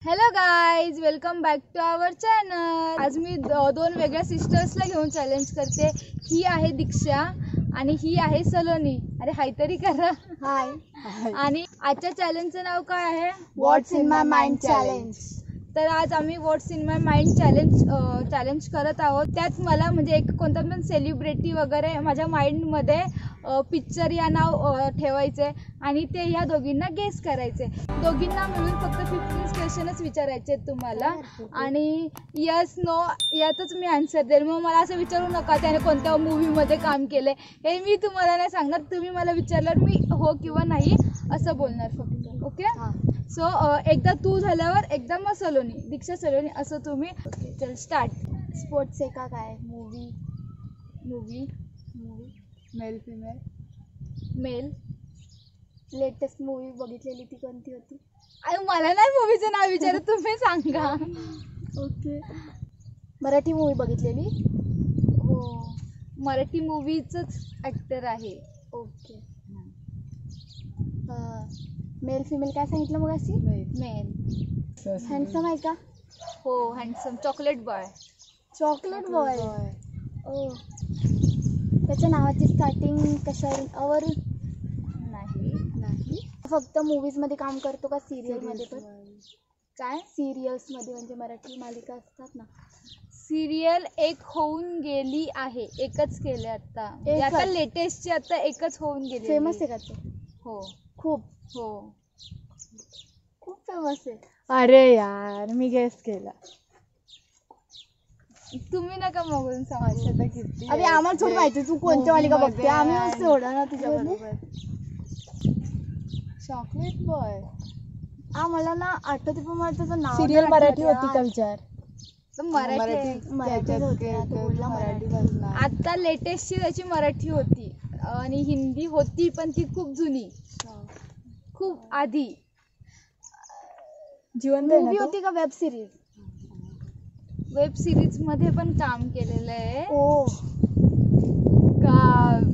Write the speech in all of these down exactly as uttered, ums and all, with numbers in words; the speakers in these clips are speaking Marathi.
Hello guys, welcome back to our channel. आज मी दोन वेगळ्या सिस्टर्सला घेऊन चॅलेंज करते. ही आहे दीक्षा आणि ही आहे सलोनी. अरे हाय तरी करा. हाय. आणि आजच्या चॅलेंजचं नाव काय आहे? What's in my mind challenge. तर आज आम्ही what's in my mind challenge challenge करत आहोत. त्यात मला म्हणजे एक कोणता पण सेलिब्रिटी वगैरे माझ्या माइंडमध्ये पिक्चर या नाव ठेवायचे आणि ते ह्या दोघींना गेस करायचे. दोघींना मिळून फक्त फिफ्टीन क्वेश्चनच विचारायचे तुम्हाला आणि यस नो यातच मी आन्सर देईल. मग मला असं विचारू नका त्याने कोणत्या मूवीमध्ये काम केलं हे मी तुम्हाला नाही सांगणार. तुम्ही मला विचारल्यावर मी हो किंवा नाही असं बोलणार फक्त. ओके. सो एकदा तू झाल्यावर एकदा मग सलोनी, दीक्षा सलोनी असं तुम्ही. चल स्टार्ट. स्पोर्ट्स आहे का काय? Movie movie movie male female male. Latest movie बघितलेली ती कोणती होती? अरे मला नाही मूवीचं नाव विचारत, तुम्ही सांगा. ओके. मराठी मूवी बघितलेली? हो, मराठी मूवीचंच ॲक्टर आहे. ओके. मेल फिमेल काय सांगितलं मग? अशी मेल. हँडसम आहे का? हो, handsome. Chocolate boy. Chocolate boy. ओ, त्याच्या नावाची स्टार्टिंग कशावरून? नाही नाही. फक्त मूवीज मध्ये काम करतो का सिरियल मध्ये पण? काय? सिरियल्स मध्ये म्हणजे मराठी मालिका असतात ना. सिरियल एक होऊन गेली आहे, एकच केले आता. आता लेटेस्टची आता एकच होऊन गेली. फेमस आहे का ते? हो खूप. हो खूप फेमस आहे. अरे यार, मी गेस केला. तुम्ही नका बघून सांगा. किती अरे आम्हाला थोडी माहिती तू कोणत्या मालिका बघते. आम्ही सोडा ना तुझ्या बरोबर. चॉकलेट बॉय आम्हाला ना आठवते पण मला त्याचं नाव सिरियल मराठी होती का विचार? मराठी मराठी होती. आता लेटेस्टची त्याची मराठी होती आणि हिंदी होती पण ती खूप जुनी, खूप आधी. जिवंत मूवी होती का वेब सिरीज? वेब सिरीज मध्ये पण काम केलेलं आहे. ओ का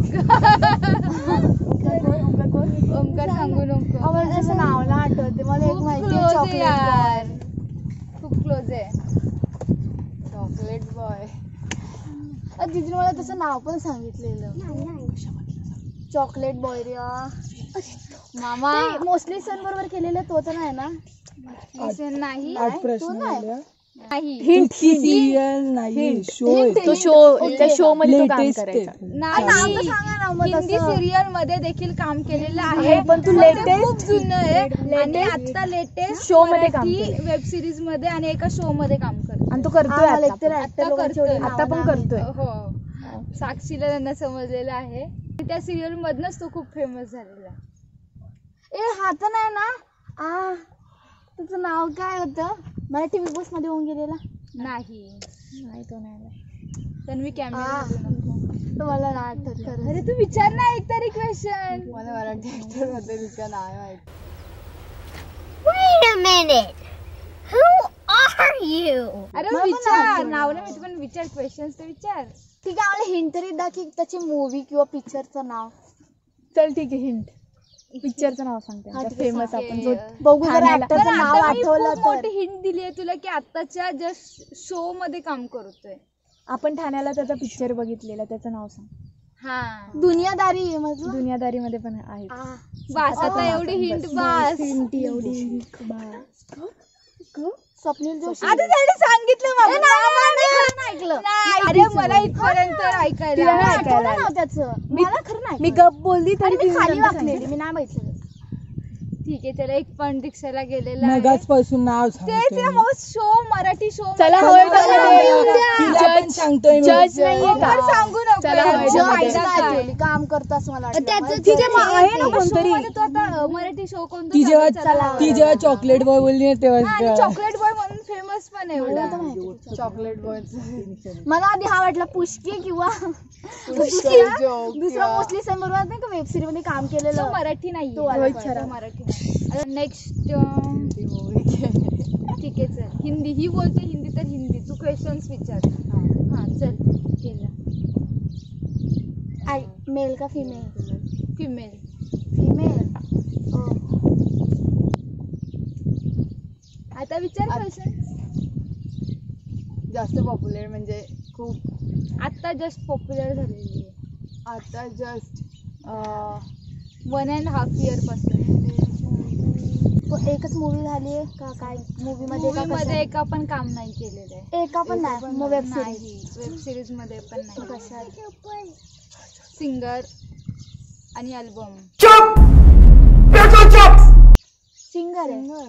ओमकार सांगू नको. आम्हाला त्याचं नाव ना आठवते. मला एक खूप माहिती क्लोज आहे. आहे चॉकलेट यार, बॉय. खूप क्लोज आहे. Chocolate boy. दीदीने मला त्याचं नाव पण सांगितलेलं. चॉकलेट बॉय रे. मामा मोस्टली सन बरोबर केलेलं तो तर नाही ना? असं नाही आठ प्रश्न तो नाही. आले. नाही हिंट सिरियल नाही, शो आहे. तो शो त्या शो मध्ये तो काम नाव तर करायचा. नाही. सांगा ना मग. हिंदी तसं सिरियल मध्ये देखील काम केलेलं आहे पण तू ते latest- खूप जुनं आहे आणि आता लेटेस्ट Show मध्ये काम वेब सिरीज मध्ये आणि एका शो मध्ये काम करतो. आणि तो करतोय आम्हाला आता एकतर पण. actor आता लोकांची करतोय. एवढी आता पण नावं करतोय. हो, साक्षीला त्यांना समजलेलं आहे. त्या सिरियल मधनच तो खूप फेमस झालेला. ए हा तर नाही ना? आ तुझं नाव काय होतं? मराठी बिग बॉस मध्ये होऊन गेलेला? नाही, नाही तो नाही. तर मी आ. कॅमेरा नको. तो मला नाही आठवत खरं. अरे तू विचार ना एक तरी क्वेश्चन. मला मराठी ऍक्टर मध्ये तिचं नाव माहिती. Wait a minute. Who are you? अरे मला पण विचार आठवलं. नाव नाही माहिती पण विचार, क्वेश्चन्स तर विचार. ठीक आहे. आम्हाला हिंट तरी द्या की त्याची मूवी किंवा पिक्चरचं नाव. चल ठीक आहे, हिंट. पिक्चरचं नाव सांगते. हा, ठीक आहे, फेमस सांग. आपण जो बघू जर ठाण्याला- ऍक्टरचं पण नाव आता मी आठवलं खूप तर. मोठी हिंट दिली आहे तुला की आत्ताच्या जस्ट शो मध्ये काम करतोय. आपण ठाण्याला त्याचा पिक्चर बघितलेला, त्याचं नाव सांग. हा दुनियादारी आहे मतलब. दुनियादारी मध्ये पण आहे. आ, बस आता एवढी हिंट बस. हिंट एवढी स्वप्नील जोशी. आता त्याने सांगितलं मला. ए, नाही, नाही, नाही, खरं नाही ऐकलं. नाही, अरे मला इथपर्यंत ऐकायला. तिला नाही आठवलं ऐकायला. नाव त्याचं. मला खरं नाही मी ऐकलं. गप बोलली आणि तरी मी ती खाली नंतर वाकलेली. मी नाही बघितलं. ठीक आहे, त्याला एक पण दीक्षाला गेलेला आहे. मगाचपासून नाव ते तिला हो शो मराठी शो चला मध्ये- होय चला, मध्ये. होय मध्ये. तिला पण सांगतोय मी. जज नाहीये का? पण सांगू नको चला, यार, होय शो मध्ये. फायदा नाही काय? ऐकलेली. काम करतो असं मला वाटलं. त्याचं मला तिथे ते- आहे ना शो कोणतरी. मध्ये तो आता अ, मराठी शो कोणता ती जेव्हा चालू आहे? चला, ती जेव्हा चॉकलेट बॉय बोलली ना तेव्हा आणि चॉकलेट बॉय म्हणून फेमस पण आहे मला एवढा. तर माहिती होतं. Chocolate boy. मला आधी हा वाटला पुष्की किंवा दुसरा मोस्टली सन बरोबर नाही का वेब सिरीज मध्ये काम तो केलेलं. मराठी नाही तो वाला मराठी नाही. आता नेक्स्ट ठीक आहे चल. हिंदी ही बोलते हिंदी तर हिंदी. तू क्वेश्चन्स विचार. हा चल. केला. आय मेल का फिमेल? फिमेल. फिमेल. आता विचार क्वेश्चन. जास्त पॉप्युलर म्हणजे खूप आता जस्ट पॉप्युलर झालेली आहे. आता just one and half year पासून. एकच मूवी झाली आहे का काय? मूवी मध्ये का Movie मध्ये कशात? एका पण काम नाही केलेलं आहे. एका पण नाही. मग वेब सिरीज नाही, वेब सिरीज मध्ये पण नाही. कशात? सिंगर आणि अल्बम. सिंगर आहे.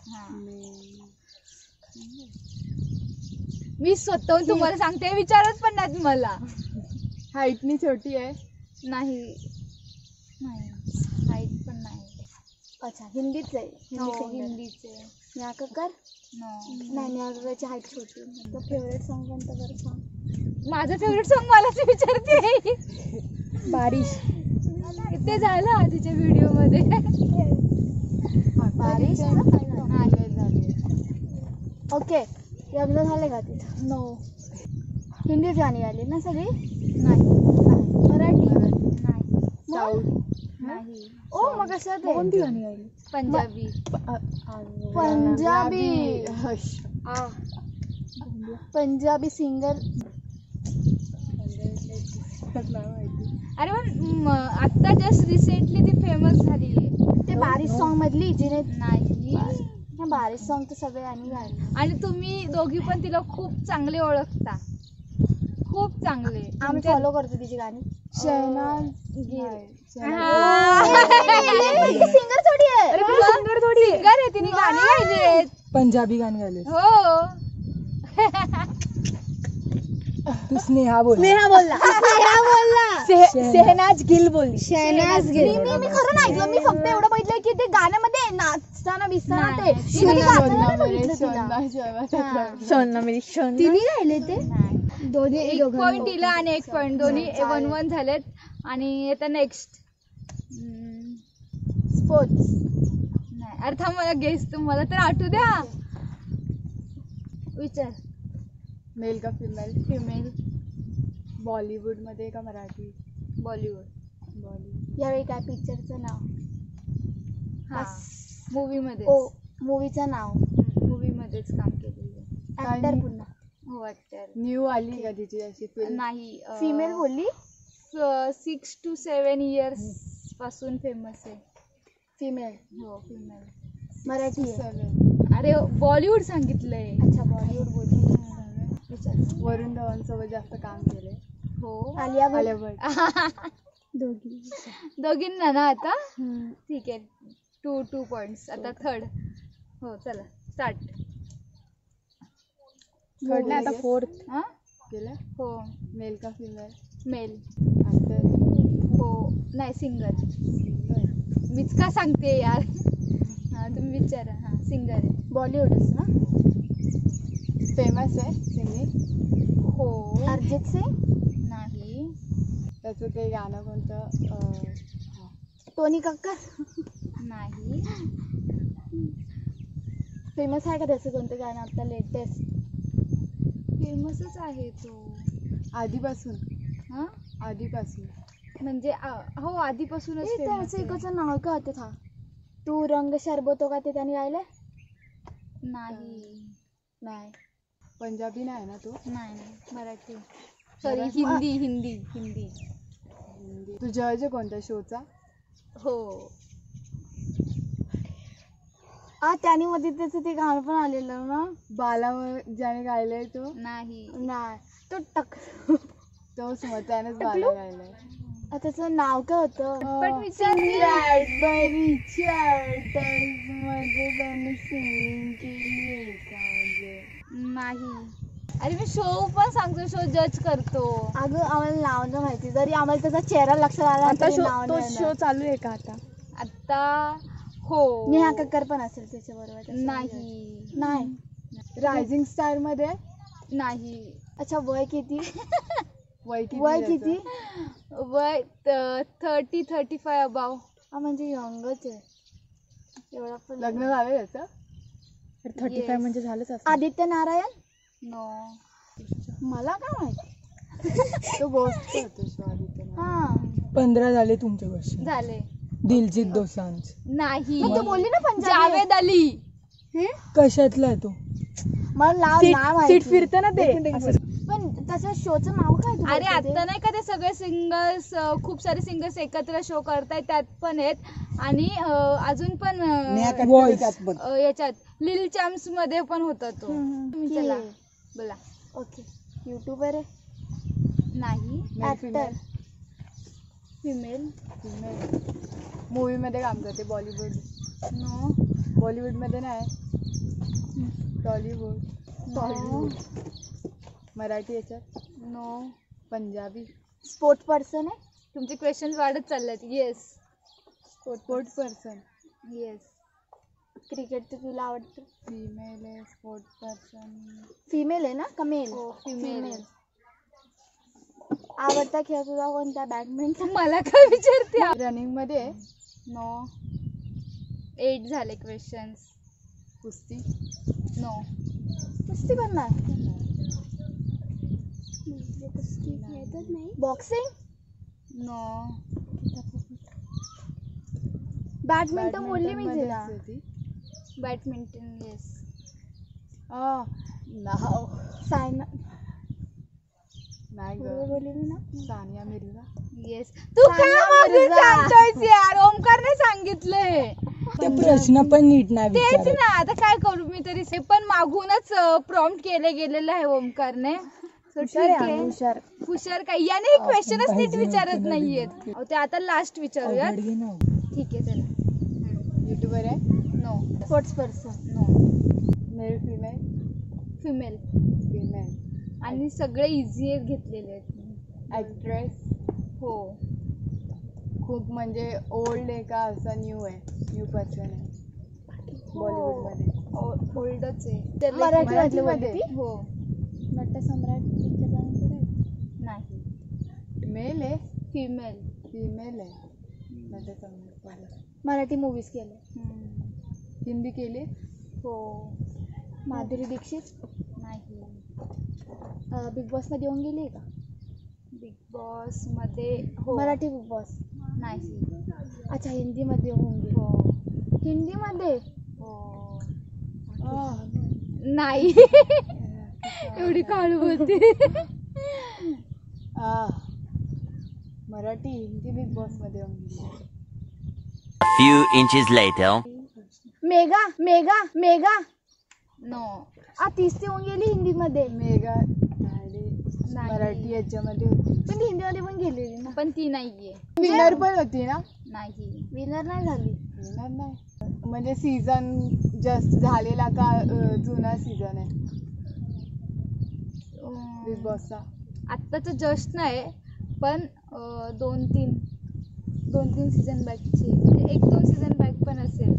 मी स्वतःहून तुम्हाला सांगते, विचारच पण नाहीत मला. हाईटनी छोटी आहे. नाही नाही हाईट पण नाही. अच्छा हिंदीच आहे. हो, हिंदी सिंगर. हिंदीचे. नेहा कक्कर. No. नाही नेहा कक्करची हाईट छोटी. तुझं फेवरेट सॉन्ग कोणतं बरं सांग? माझं फेवरेट सॉन्ग मलाच विचारते. बारिश. ते झालं आधीच्या व्हिडिओ मध्ये. बारिश ना? नाही झाले. ओके लग्न झाले का तिथं? नो. हिंदीच गाणी आली ना सगळी? नाही. मराठी नाही. साऊथ. नाही. ओ मग कशात आहे? कोणती गाणी गायली? पंजाबी. पंजाबी. हश. आ. पंजाबी सिंगर. अरे पण म, आता जस्ट रिसेंटली ती फेमस झाली आहे. ते बारिश सॉन्ग मधली जिने नाही. हे बारिश सॉन्ग तर सगळे आणि गायले. आणि तुम्ही दोघी पण तिला खूप चांगले ओळखता. खूप चांगले. आम्ही तुमच्या- फॉलो करतो तिची गाणी. शहनाज गिल. हा. सिंगर थोडी आहे. अरे पण सिंगर थोडी सिंगर आहे, तिने गाणी गायली आहेत. पंजाबी गाणी गायले. हो. तू स्नेहा बोल. स्नेहा बोलला. स्नेहा बोलला. शहनाज गिल बोलली. शहनाज गिल. मी मी खरं नाही ऐकलं. मी फक्त एवढं बघितलं की ते गाण्यामध्ये नाचताना बिसताना ते नाही. मी कधी गाताना नाही बघितलं तिला. शोना मेरी शोना. तिने गायले ते दोन्ही एक पॉइंट दिला आणि एक पॉइंट, दोन्ही वन वन झालेत. आणि आता नेक्स्ट स्पोर्ट्स. नाही. अरे थांब, मला गेस तुम्हाला तर आठवू द्या. विचार. मेल का फिमेल? फिमेल. बॉलिवूड मध्ये का मराठी? बॉलिवूड. बॉलिवूड. यावेळी काय पिक्चरचं नाव? हा. मूवी मध्ये. ओ मूवीचं नाव. मूवी मध्येच काम केलेलं. ऍक्टर पुन्हा. हो ऍक्टर. न्यू आली का तिची अशी फिल्म? नाही. फिमेल बोलली. सिक्स टू सेवन इयर्स पासून फेमस आहे. फिमेल. हो फिमेल. मराठी आहे. सेवन. अरे बॉलिवूड सांगितलंय. अच्छा बॉलिवूड बोलली. विचार. वरुण धवन सोबत जास्त काम केले. हो. आलिया भट. आलिया भट. दोघी. दोघींना ना आता. ठीक आहे. Two two points. आता थर्ड. हो चला स्टार्ट. थर्ड नाही आता फोर्थ हा. केलं. हो. मेल का फिमेल? मेल. ऍक्टर. हो. नाही सिंगर. मीच का सांगते यार. हा तुम्ही विचारा. हा सिंगर आहे. बॉलिवूडच ना. फेमस आहे सिंगिंग. हो. अरिजित सिंग. नाही. त्याचं ते गाणं कोणतं? अं, टोनी कक्कर. नाही. फेमस आहे का त्याचं कोणतं गाणं आता लेटेस्ट? फेमसच आहे तो. आधीपासून. हा आधीपासून म्हणजे आ- हो आधीपासूनच ए, famous त्याचं आहे. एकाचं नाव काय होतं था? तू रंग शरबतो का ते त्यांनी गायलंय? नाही. नाही. पंजाबी नाही ना तू? नाही नाही. मराठी. सॉरी हिंदी हिंदी हिंदी. तू जज आहे कोणत्या शोचा? हो. आ त्याने मध्ये त्याचं ते गाणं पण आलेलं ना. बाला ज्याने गायलंय तो नाही. नाही तो टक. तोच मग त्यानेच बाला गायलाय. आ, त्याचं नाव काय होतं? पण विचार. कॅडबरीच्या मध्ये त्यांनी सिंगिंग केली आहे का म्हणजे? नाही. अरे मी शो पण सांगतो, शो जज करतो. अगं आम्हाला नाव नाही माहिती. जरी आम्हाला त्याचा चेहरा लक्षात आला आता तरी शो नाव तो नाही शो येणार. चालू आहे का आता? आता हो. नेहा कक्कर पण असेल त्याच्या बरोबर. नाही. नाही. रायझिंग स्टार मध्ये नाही. अच्छा वय किती? वय किती वय त्याचं? किती? वय थर्टी थर्टी फाय अबाव. हा म्हणजे यंगच आहे. एवढा पण लग्न झालं त्याचं? थर्टी फाय म्हणजे झालंच असं. आदित्य नारायण. नो. मला काय माहिती. तो गोष्ट होतो शो आधीचा. हा पंधरा झाले तुमचे वर्ष. झाले. दिलजीत दोसांज. नाही. मग तू बोलली ना पंजाबी. जावेद अली. कशातला आहे तो? मला नाव सीट नाव सीट माहिती. फिरतं ना ते असं. पण त्याच्या शोचं नाव काय तू अरे बोलते ते? आता नाही का ते सगळे सिंगर्स खूप सारे सिंगर्स एकत्र शो करतायत त्यात पण आहेत आणि अं, अजून पण अं, Voice. अं, याच्यात लिल चॅम्प्स मध्ये पण होता तो. हम्म. तुम्ही चला हे. बोला. ओके युट्यूबर आहे. नाही. ऍक्टर. फिमेल. मूवी मध्ये काम करते बॉलिवूड. नो. बॉलिवूड मध्ये नाही, टॉलिवूड, नो. मराठी याच्यात, नो. पंजाबी. स्पोर्ट पर्सन आहे. तुमचे क्वेश्चन वाढत चाललेत. Yes. Sport person. Yes. Cricket तर तुला आवडतं. फीमेल आहे. Sport person. फिमेल आहे ना का मेल? हो फिमेल. आवडता खेळ तुझा कोणता? बॅडमिंटन. मला काय विचारते? रनिंग मध्ये आहे. नो. एट झाले क्वेश्चन्स. कुस्ती. नो. कुस्ती पण नाही. बॉक्सिंग. नो. बॅडमिंटन बोलली मी बॅडमिंटनमध्ये तिला. असते ती. बॅडमिंटन. येस. आ, नाव सायना नाही बरोबर ग. बोलली मी ना. सानिया मिर्झा. येस. तू काय सानिया मागे मिर्झा. सांगतोयस यार? ओमकारने सांगितलंय. ते प्रश्न पण नीट नाही तेच विचारत. ना, आता काय करू मी तरी. ते पण मागूनच प्रॉम्प्ट केले गेलेलं आहे ओमकारने. So, ठीक हुशार आहे आहे. आम्ही, हुशार. हुशार काय याने आपण क्वेश्चनच नीट पाहिजे विचारत नव्हते ना नाहीयेत. दिले. अहो, ते आता लास्ट विचारूयात. अवघड घे ना. ठीक आहे चला. युट्यूबर आहे. No. Sports person. No. Male female. Female. Female. आणि सगळे इझी घेतलेले आहेत. ऍक्ट्रेस. हो. खूप म्हणजे ओल्ड आहे का असं न्यू आहे? न्यू पर्सन आहे बॉलिवूड मध्ये. ओल्डच आहे. मराठी मधली मराठीमध्ये? बोलली ती? हो. नटसम्राट पिक्चर बनवते रे. नाही. मेल आहे. फिमेल. फिमेल आहे. नाही समजलं. मराठी मूवीज केले. हिंदी केली. हो. माधुरी दीक्षित. नाही. बिग बॉस मध्ये येऊन गेली का? बिग बॉस मध्ये हो. मराठी बिग बॉस. नाही. अच्छा हिंदी मध्ये होऊन गेली. हो. हिंदी मध्ये हो. आ, नाही. एवढी काळू बोलते. आ, मराठी हिंदी बिग बॉस मध्ये येऊन गेली. Few inches later. Megha Megha Megha. No. आ तीस ती होऊन गेली हिंदी मध्ये. मेगा आणि मराठी याच्यामध्ये होती. पण ती हिंदी मध्ये पण गेलेली ना. पण ती नाहीये. विनर पण होती ना? नाही. विनर नाही झाली. विनर नाही म्हणजे सीझन जस्ट झालेला का अ, जुना सीझन आहे बिग बॉसचा? आत्ताच जस्ट नाही पण अं, दोन तीन दोन तीन सीझन बॅकची म्हणजे एक दोन सीझन बॅक पण असेल.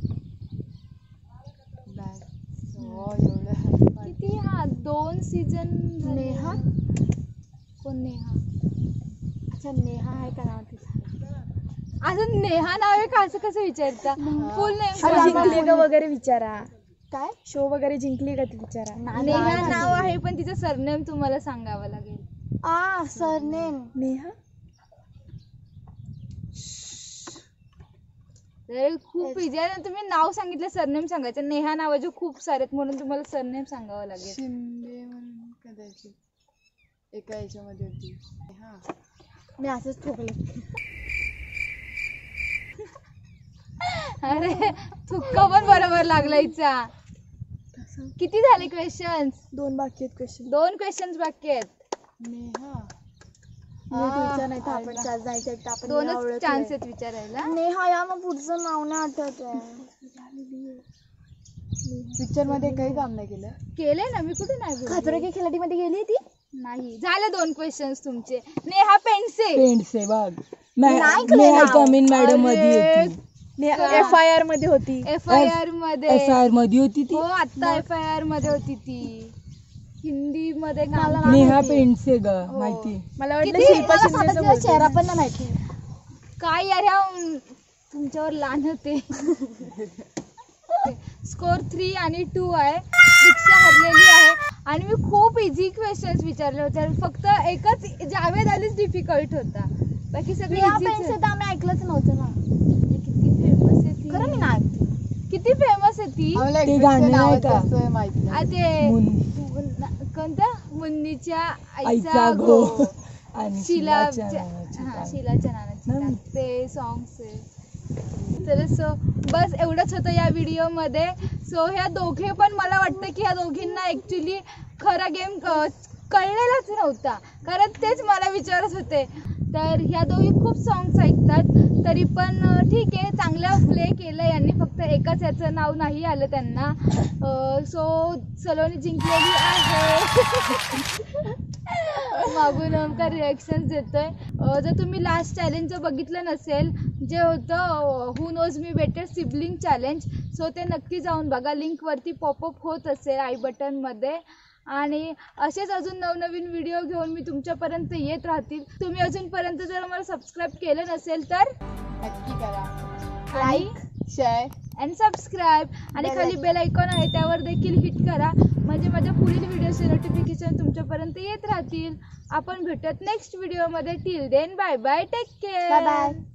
बॅग. हो एवढं. किती? हा दोन सीझन. नेहा. कोण नेहा? अच्छा नेहा आहे का नाव तिचं? असं नेहा नाव आहे का? असं कसं विचारता? फुल अरे, नेम जिंकली का वगैरे विचारा. काय? शो वगैरे जिंकली का ती विचारा. नेहा नाव आहे पण तिचं सरनेम तुम्हाला सांगावं लागेल. आ सरनेम. नेहा. तर खूप इझी आहे. तुम्ही नाव सांगितलं सरनेम सांगायचं. नेहा नावाचे खूप सारे आहेत म्हणून तुम्हाला सरनेम सांगावं लागेल. शिंदे म्हणून कदाचित एका याच्यामध्ये होती. हा मी असंच ठोकले. अरे तुक्का पण बरोबर लागला हिचा. किती झाले क्वेश्चन्स? दोन बाकी आहेत क्वेश्चन. दोन क्वेश्चन्स बाकी आहेत. नेहा. नीट विचार नाही तर आपण चार जायचं तर आपण नेहा दोनच ओळखलंय. चान्स आहेत विचारायला. नेहा या मग पुढचं नाव नाही आठवत आहे. पिक्चर मध्ये काही काम नाही केलं. केले ना मी. कुठे नाही बोलली? खतरो के खिलाडी मध्ये गेली ती. नाही. झाले दोन क्वेश्चन्स तुमचे. नेहा पेंडसे. पेंडसे बघ. नाही केलं नेहा नाव. कमिन मॅडम मध्ये होती. एफ आय आर मध्ये होती. एफ आय आर मध्ये. एफ आय आर मध्ये होती ती. हो आता एफ आय आर मध्ये होती ती. हिंदी मध्ये काम मला नेहा केली. पेंडसे ग हो. माहिती. मला वाटलं किती? शिल्पा मला शिंदेचं स्वतःचा बोलते. चेहरा पण नाही माहिती. काय यार ह्या तुमच्यावर लहान होते. स्कोर थ्री आणि टू आहे. दीक्षा हरलेली आहे आणि मी खूप इझी क्वेश्चन्स विचारले होते. फक्त एकच जावेद अलीच डिफिकल्ट होता. बाकी सगळे नेहा easy च पेंडसे आहे. तर आम्ही ऐकलंच नव्हतं ना. किती फेमस आहे ती. खरं मी नाही ऐकते. किती किती फेमस आहे ती. आम्हाला ते exit गाणं चं नाव नाही का? त्याचं माहित आ, नाही. ते मुन- मुन्ना- कोणतं मुन्नीच्या आईचा आईचा गो गो. आणि शिलाच्या शिलाच्या नावाची हा गाणं. शिलाच्या नानाची ना? गाणं. ते सॉंग्स आहे. तर सो बस एवढंच होतं या व्हिडिओमध्ये. सो ह्या दोघे पण मला वाटतं की ह्या दोघींना ॲक्च्युली खरा गेम कळलेलाच नव्हता, कारण तेच मला विचारत होते. तर ह्या दोघी खूप सॉंग्स ऐकतात, तरी पण अं, ठीक आहे, चांगलं प्ले केलं यांनी. फक्त एकच याचं नाव नाही आलं त्यांना. सो सलोनी जिंकलेली आहे. मागून ओमकार रिॲक्शन्स देतोय. अं, जर तुम्ही लास्ट चॅलेंज बघितलं नसेल, जे होतं who knows me better sibling challenge, so ते नक्की जाऊन बघा. लिंकवरती पॉपअप होत असेल आय बटनमध्ये. आणि असेच अजून नवनवीन व्हिडिओ घेऊन मी तुमच्यापर्यंत येत राहतील. तुम्ही अजूनपर्यंत जर मला सबस्क्राईब केलं नसेल तर नक्की करा. लाईक शेअर अँड सबस्क्राईब, आणि खाली बेल आयकॉन आहे त्यावर देखील हिट करा, म्हणजे माझ्या पुढील व्हिडिओचे नोटिफिकेशन तुमच्यापर्यंत येत राहतील. आपण भेटत नेक्स्ट व्हिडिओमध्ये. Till then bye bye, take care. Bye bye.